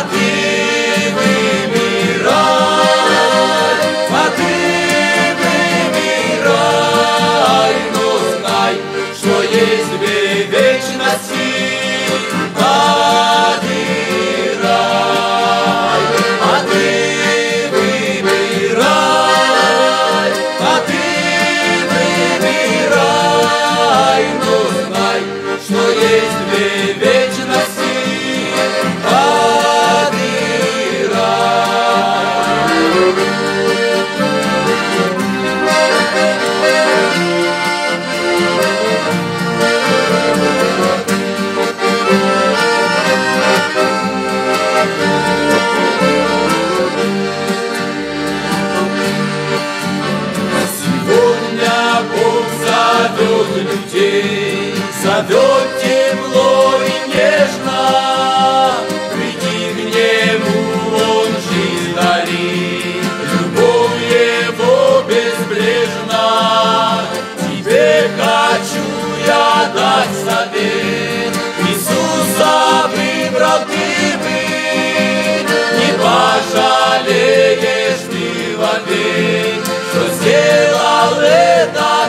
ты выбирай, но знай, что есть две вечности. Что есть две вечности, сегодня Бог зовет людей, зовет тепло и нежно, приди к Нему, Он жизнь дарит, любовь Его безбрежна. Тебе хочу я дать совет, Иисуса выбрал ты быть, не пожалеешь ты вовек, что сделал это